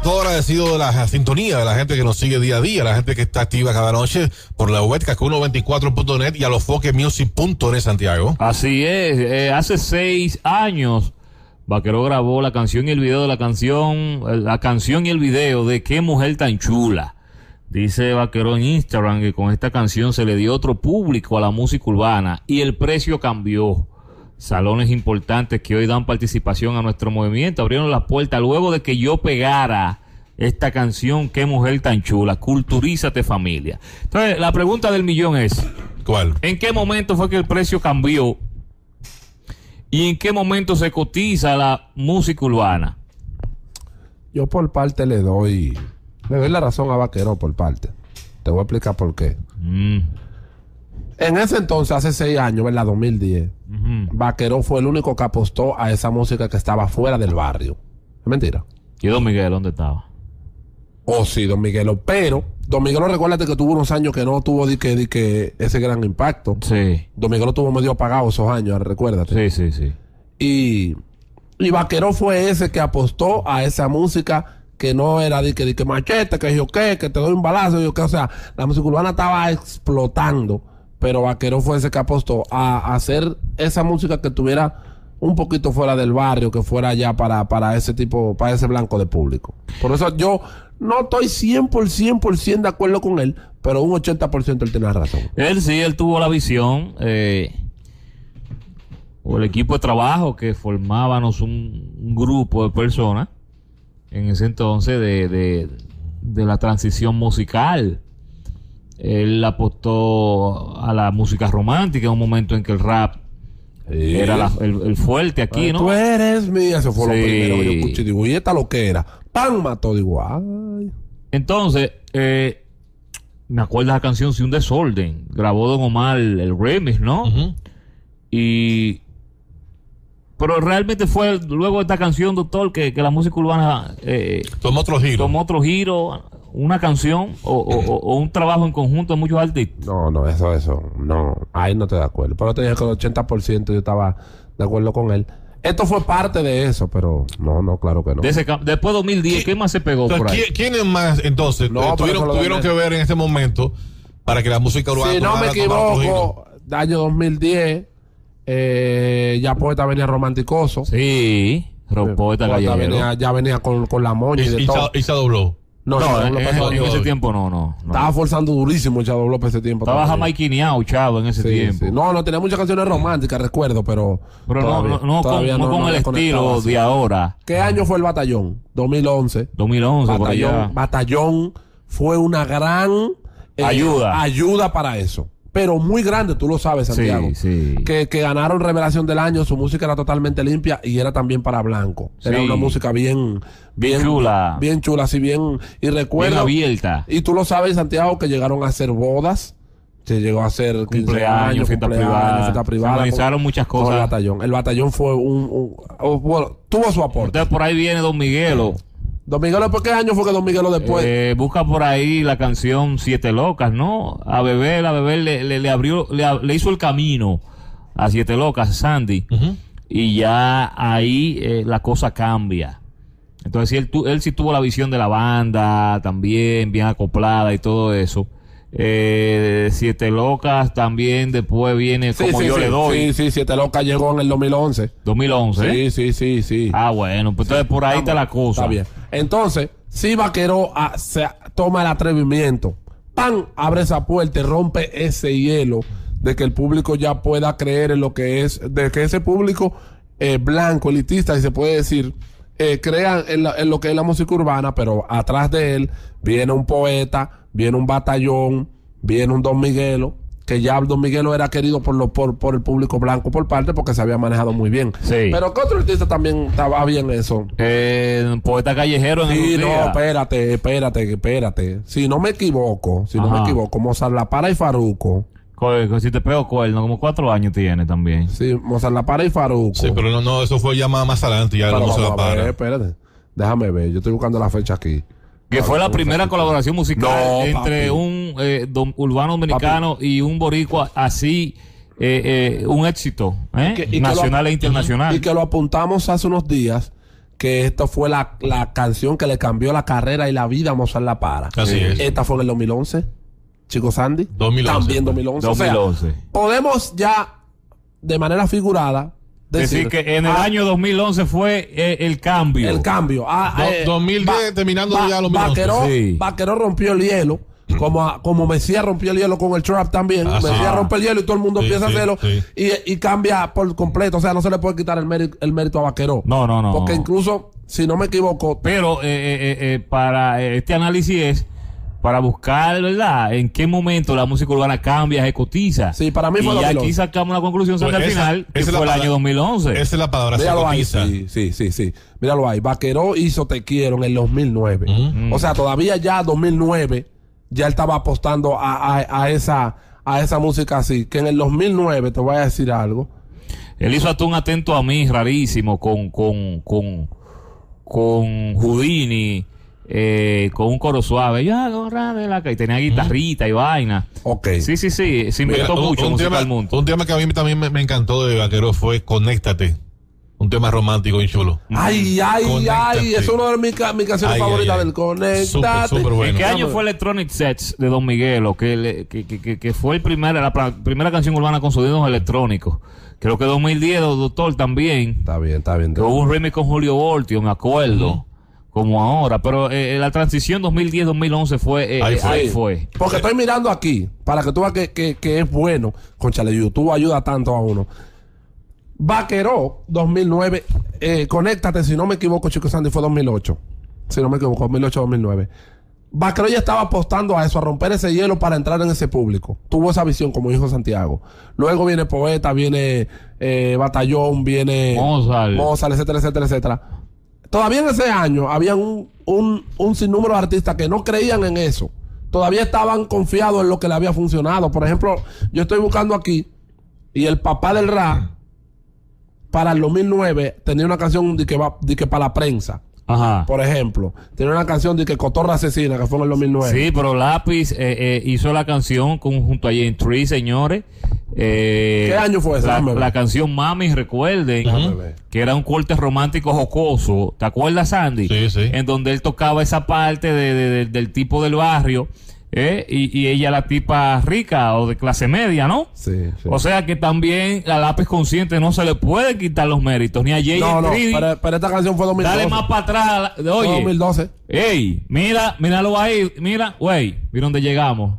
todo agradecido de la sintonía de la gente que nos sigue día a día, la gente que está activa cada noche por la web Kakuno24.net y a los foquemusic.net, Santiago. Así es, hace 6 años Vaquero grabó la canción y el video de la canción y el video de Qué mujer tan chula. Dice Vaquero en Instagram que con esta canción se le dio otro público a la música urbana y el precio cambió. Salones importantes que hoy dan participación a nuestro movimiento abrieron las puertas luego de que yo pegara esta canción Qué mujer tan chula. Culturízate, familia. Entonces, la pregunta del millón es: ¿cuál? ¿En qué momento fue que el precio cambió? ¿Y en qué momento se cotiza la música urbana? Yo por parte le doy la razón a Vaquero por parte. Te voy a explicar por qué. En ese entonces, hace 6 años, ¿verdad? 2010, Vaquero fue el único que apostó a esa música que estaba fuera del barrio. ¿Es mentira? ¿Y Don Miguel dónde estaba? Oh, sí, Don Miguelo. Pero Don Miguelo, recuérdate que tuvo unos años que no tuvo que ese gran impacto. Sí. Don Miguelo tuvo medio apagado esos años, recuérdate. Sí. Y Vaquero fue ese que apostó a esa música que no era de que machete, que yo qué, que te doy un balazo, yo qué. O sea, la música urbana estaba explotando, pero Vaquero fue ese que apostó a hacer esa música que tuviera un poquito fuera del barrio, que fuera ya para ese tipo, para ese blanco de público. Por eso yo no estoy 100% de acuerdo con él, pero un 80% él tiene razón. Él tuvo la visión, o el equipo de trabajo que formábamos un grupo de personas en ese entonces de la transición musical. Él apostó a la música romántica en un momento en que el rap era el fuerte aquí, ¿no? Tú eres mía, eso fue lo primero que yo escuché. Digo, y esta lo que era. ¡Pam! Mató, digo, ay. Entonces, me acuerdo de la canción Si un desorden. Grabó Don Omar el remix, ¿no? Pero realmente fue luego de esta canción, doctor, que la música urbana tomó otro giro. Una canción o un trabajo en conjunto de muchos artistas. No, eso, no, ahí no estoy de acuerdo. Pero te dije que el 80% yo estaba de acuerdo con él. Esto fue parte de eso, pero no, claro que no. Después de 2010, ¿qué más se pegó por ahí? ¿Quiénes más entonces tuvieron que ver en ese momento para que la música urbana... Si no me equivoco, de año 2010, ya Poeta venía romanticoso. Sí, Poeta Callejero. Ya venía con la moña y de todo. Y se dobló. No, en ese tiempo no. Estaba forzando durísimo Chavo López ese tiempo. Estaba jamaiquineado Chavo en ese tiempo. Sí. No, tenía muchas canciones románticas, recuerdo, pero no con el estilo de ahora. ¿Qué año fue el Batallón? 2011. Batallón fue una gran ayuda para eso. Pero muy grande, tú lo sabes, Santiago. Sí. Que ganaron Revelación del Año, su música era totalmente limpia y era también para blanco. Era una música bien chula. Bien chula, así bien. Y recuerdo. Bien abierta. Y tú lo sabes, Santiago, que llegaron a hacer bodas. Se llegó a hacer cumpleaños, fiesta privada. Se organizaron muchas cosas. El batallón fue tuvo su aporte. Entonces por ahí viene Don Miguelo. Don Miguelo, ¿por qué año fue que Don Miguelo después? Busca por ahí la canción Siete Locas, ¿no? A Bebé le hizo el camino a Siete Locas, Sandy. Y ya ahí la cosa cambia. Entonces él sí tuvo la visión de la banda también, bien acoplada y todo eso. Siete Locas también después viene le doy. Sí, Siete Locas llegó en el 2011. 2011. Sí. Ah, bueno, pues entonces por ahí está la cosa. Está bien. Entonces, si Vaquero se toma el atrevimiento, ¡pam! Abre esa puerta y rompe ese hielo de que el público ya pueda creer en lo que es, de que ese público blanco, elitista, y se puede decir, crean en lo que es la música urbana, pero atrás de él viene un Poeta, viene un Batallón, viene un Don Miguelo, que ya Don Miguelo era querido por el público blanco por parte porque se había manejado muy bien. Sí. Pero ¿qué otro artista también estaba bien eso? Poeta Callejero. Sí, no, espérate. Si no me equivoco, Mozart La Para y Farruko. Si te pego cuerno, como 4 años tiene también. Sí, Mozart La Para y Farruko. Sí, pero no, eso fue ya más adelante, ya no se La Para. Espérate, déjame ver, yo estoy buscando la fecha aquí. Que fue la primera colaboración musical entre un urbano dominicano y un boricua, así, un éxito, nacional e internacional. Y que lo apuntamos hace unos días, que esto fue la canción que le cambió la carrera y la vida a Mozart La Para. Así es. Esta fue en el 2011, Chico Sandy. 2011. También 2011. 2011. O sea, podemos ya, de manera figurada, decir que en el año 2011 fue el cambio. El cambio. 2010 terminando ya los 2011. Vaqueró rompió el hielo. Como Mesías rompió el hielo con el trap también. Mesías rompe el hielo y todo el mundo empieza a hacerlo. Sí. Y cambia por completo. O sea, no se le puede quitar el mérito a Vaqueró. No. Porque incluso, si no me equivoco. Pero para este análisis es para buscar, ¿verdad? En qué momento la música urbana cambia, se cotiza. Sí, para mí fue y 2011. aquí sacamos la conclusión Pues al final, que esa fue el año 2011. Esa es la palabra, se Míralo ahí. cotiza. Sí. Míralo ahí. Vaqueró hizo Te Quiero en el 2009. O sea, todavía ya 2009, ya él estaba apostando a esa música así. Que en el 2009, te voy a decir algo. Él hizo hasta un Atento a Mí rarísimo con Houdini, con un coro suave. Ya, y tenía guitarrita y vaina. Ok. Sí, se inventó mucho musicalmente. Un tema que a mí también me encantó de Vaqueró fue Conéctate. Un tema romántico y chulo. Ay. Es uno de mis canciones favoritas del Conectate. Súper bueno. ¿En qué año fue Electronic Sets de Don Miguelo? Que fue la primera canción urbana con sonidos electrónicos. Creo que 2010, doctor, también. Está bien. Que hubo un remix con Julio Voltio, me acuerdo. Como ahora. Pero la transición 2010-2011 fue. Ahí fue. Porque estoy mirando aquí, para que tú veas que es bueno. Conchale, YouTube ayuda tanto a uno. Vaqueró 2009, Conéctate, si no me equivoco, Chico Sandy, fue 2008. Si no me equivoco, 2008-2009. Vaqueró ya estaba apostando a eso, a romper ese hielo para entrar en ese público. Tuvo esa visión, como dijo Santiago. Luego viene Poeta, viene Batallón, viene Mozart, etcétera. Todavía en ese año había un sinnúmero de artistas que no creían en eso. Todavía estaban confiados en lo que le había funcionado. Por ejemplo, yo estoy buscando aquí y el papá del rap para el 2009 tenía una canción de que para la prensa. Ajá. Por ejemplo, tenía una canción de que Cotorra Asesina, que fue en el 2009. Sí, pero Lápiz hizo la canción junto a Jane Tree, señores. ¿Qué año fue esa? La canción Mami, recuerden, que era un corte romántico jocoso. ¿Te acuerdas, Sandy? Sí. En donde él tocaba esa parte del tipo del barrio. Y ella la tipa rica o de clase media, ¿no? Sí. O sea que también a Lápiz Consciente no se le puede quitar los méritos, ni a Jay pero esta canción fue 2012. Dale más para atrás. Oye, 2012. Ey, míralo ahí, mira dónde llegamos.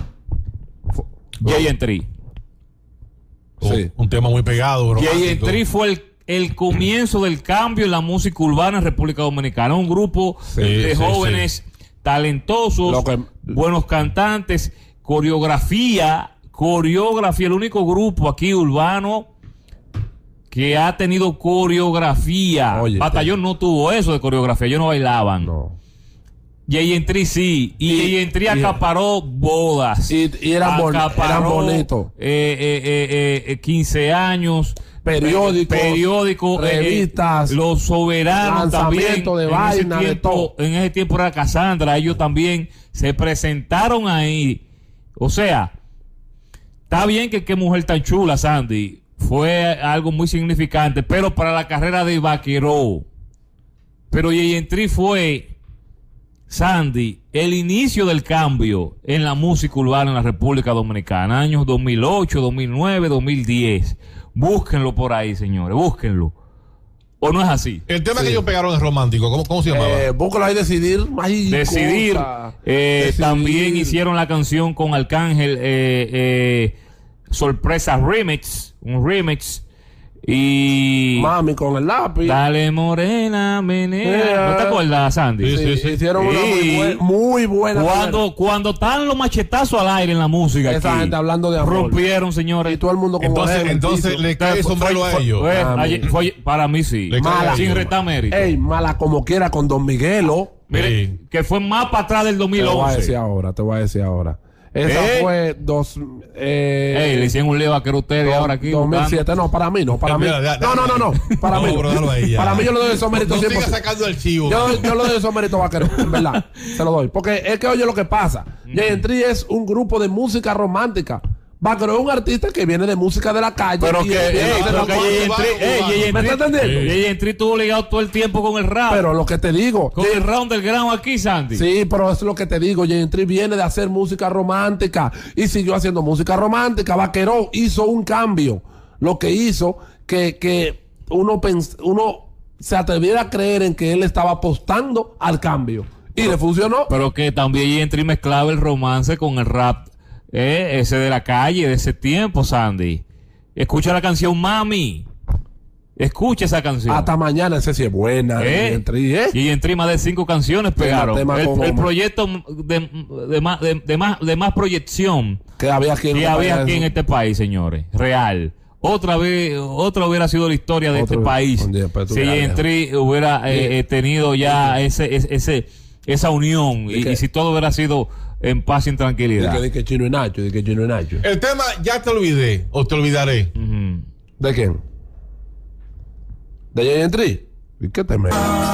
Jay Tree. Sí. Un tema muy pegado, bro. Jay Tree fue el comienzo del cambio en la música urbana en República Dominicana. Un grupo de jóvenes talentosos, buenos cantantes, coreografía, el único grupo aquí urbano que ha tenido coreografía. Oye, Batallón no tuvo eso de coreografía, ellos no bailaban. No. Jay sí, y Jay Tree acaparó bodas. Y eran bonitos. 15 años. Periódicos, revistas, los soberanos también. De vaina, de todo. En ese tiempo era Cassandra, ellos también se presentaron ahí. O sea, está bien que qué mujer tan chula, Sandy. Fue algo muy significante, pero para la carrera de Vaqueró. Pero Jay Tree fue, Sandy, el inicio del cambio en la música urbana en la República Dominicana, años 2008, 2009, 2010. Búsquenlo por ahí, señores, búsquenlo. ¿O no es así? El tema que ellos pegaron es romántico. ¿Cómo se llamaba? Búsquenlo ahí, Decidir. Decidir. También hicieron la canción con Arcángel, Sorpresa Remix, un remix. Y Mami con el lápiz. Dale morena, menea. ¿No te acuerdas, Sandy? Sí. Hicieron una muy buena. Cuando están los machetazos al aire en la música, esa aquí, gente hablando de amor, rompieron, señores. Y todo el mundo como entonces le cae sombrero a ellos. Para mí sí. Mala, sin retar mérito. Mala como quiera con Don Miguelo. Mire, que fue más para atrás del 2011. Te voy a decir ahora. Esa fue le hicieron un lío a que ustedes ahora aquí 2007. No, para mí no. Para mí no. Para mí yo le doy esos méritos. No sigas sacando el chivo. Yo le doy esos méritos, Vaquero, en verdad. Se lo doy. Porque es que oye lo que pasa. Jay Tree es un grupo de música romántica. Vaquero es un artista que viene de música de la calle. Pero y que, empieza a hacer la cosa. ¿Me estás entendiendo? J.J. estuvo ligado todo el tiempo con el rap. Pero lo que te digo. Con el rap underground aquí, Sandy. Sí, pero eso es lo que te digo. J.J. viene de hacer música romántica y siguió haciendo música romántica. Vaquero hizo un cambio. Lo que hizo que uno se atreviera a creer en que él estaba apostando al cambio. Y le funcionó. Pero que también J.J. mezclaba el romance con el rap. Ese de la calle, de ese tiempo, Sandy. Escucha la canción Mami. Escucha esa canción. Hasta mañana, ese sí es buena. J.J. más de 5 canciones pegaron. El proyecto de más proyección que había aquí en este país, señores. Real. Otra hubiera sido la historia de este país. Si J.J. hubiera tenido ya esa unión y si todo hubiera sido en paz y en tranquilidad. De que Chino y Nacho. El tema ya te olvidé o te olvidaré. ¿De quién? ¿De J.J. ¿Y qué te me?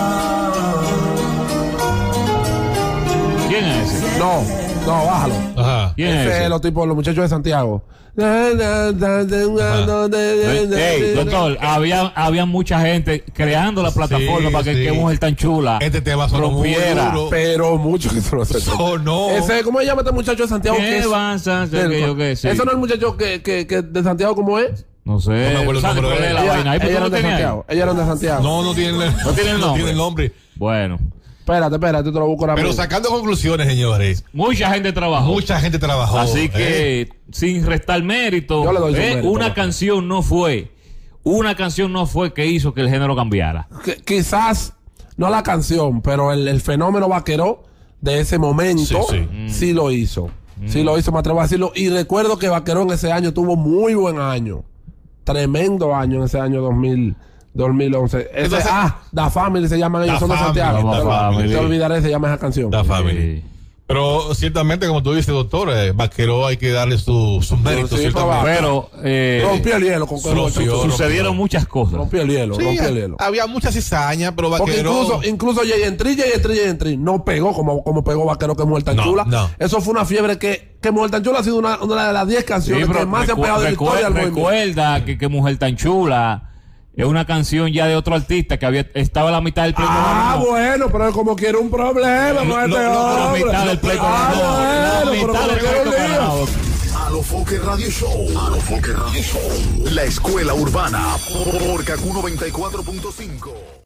¿Quién es ese? No, bájalo. Ajá. ¿Quién es ese? Los muchachos de Santiago. Doctor, había mucha gente creando la plataforma para que mujer tan chula este tema rompiera. Pero mucho que eso no se no. ¿Cómo se llama este muchacho de Santiago? ¿Qué avanza? ¿Eso no es el muchacho que de Santiago cómo es? No sé. No me acuerdo el nombre de la vaina. Ellos eran de Santiago. Ellos eran de Santiago. No tienen el nombre. Bueno. Espérate, te lo busco ahora mismo. Pero sacando conclusiones, señores. Mucha gente trabajó. Así que, sin restar mérito, una canción no fue que hizo que el género cambiara. Quizás, no la canción, pero el fenómeno vaquero de ese momento sí lo hizo. Sí lo hizo, me atrevo a decirlo. Y recuerdo que Vaquero en ese año tuvo muy buen año. Tremendo año en ese año 2011. Da Family se llaman ellos, son de Santiago. Te olvidaré, se llama esa canción. Da Family. Pero ciertamente, como tú dices, doctor, Vaquero hay que darle sus méritos. Pero rompió el hielo. Sucedieron muchas cosas. Rompió el hielo. Había mucha cizaña, pero Vaquero... Incluso J.J. no pegó como pegó Vaquero, que Mujer tan chula. No. Eso fue una fiebre que Mujer tan chula ha sido una de las 10 canciones que más se ha pegado de la historia del movimiento. Recuerda que Mujer tan chula es una canción ya de otro artista que estaba a la mitad del pleito. Bueno, pero como quiere un problema con este hombre. La mitad del pleito. La mitad del pleito. A lo Foque Radio Show. La escuela urbana por Kaku 94.5.